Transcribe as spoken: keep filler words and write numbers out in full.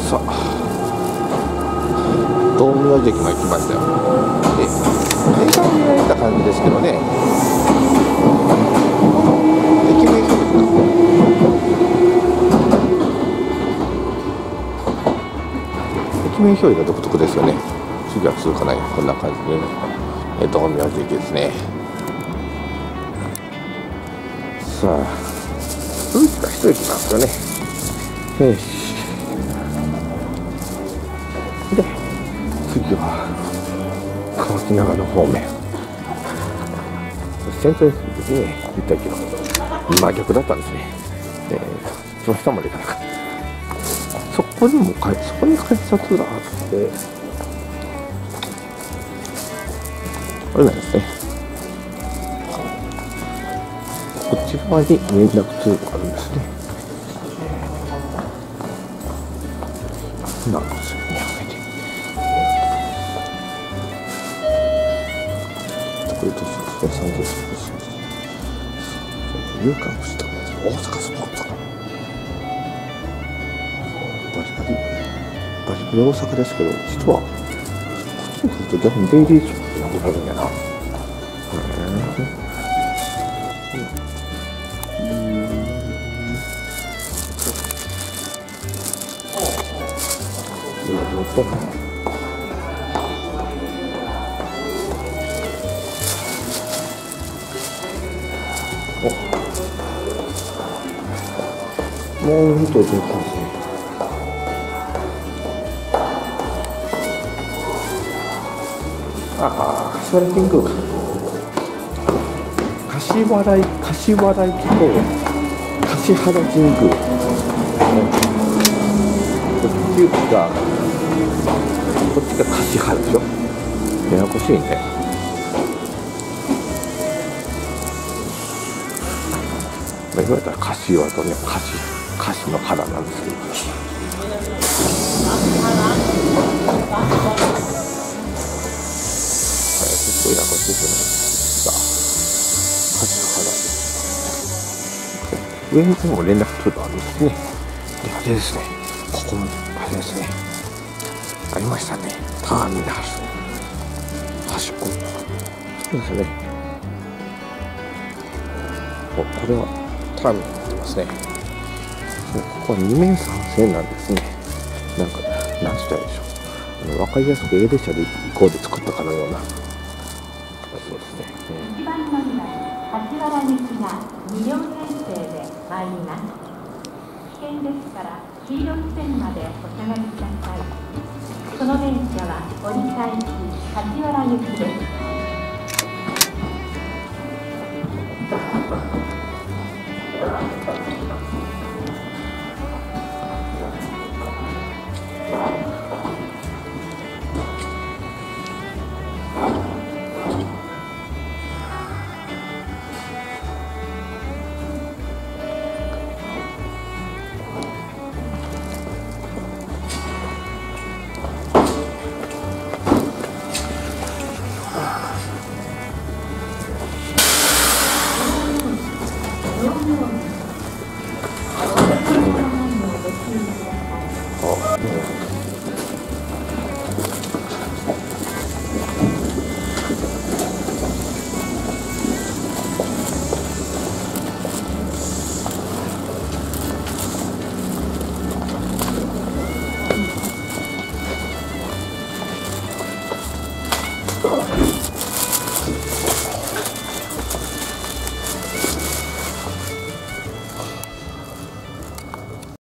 さあ道明寺駅まで来ましたよ。で映画を見られた感じですけどね、駅名表示が駅名表示が独特ですよね。次は続かない、こんな感じで、ね、道明寺駅ですね。さあドイツが一駅なんですよね。よしで次は河内長野方面、先頭にね行ったけど真逆だったんですね。でその下まで行かなかった。そこにもかそこに改札があってこれなんですね。こっち側に連絡通路があるんですね。なんですよね。これとそうですね、三条スポーツ有価の下大阪スポーツかな。バリバリバリバリ大阪ですけど、実はこっちに来ると逆にデイリースポーツなくなるんやな。もう一つ出てきますね。ああ、柏原神宮か。柏原柏原駅と橿原神宮。こっちがこっちが橿原でしょ。ややこしいね。言われたら柏とね、橿の原なんですけど、結構ややこしいですよね。橿原上にも連絡通路あるんですね。であれですね、ここもあれですね、ありましたね、ターミナル端っこ、そうですね。お、これはターミナルになってますね。ここはに面さん線なんですね。なんか何したらいいでしょう。分かりやすく A 列車で行こうで作ったかのような。そうですね。 一番乗りは橿原行きがに両編成で参ります。危険ですから黄色い線までお下がりください。この電車は折り返し橿原行きです。 Oh.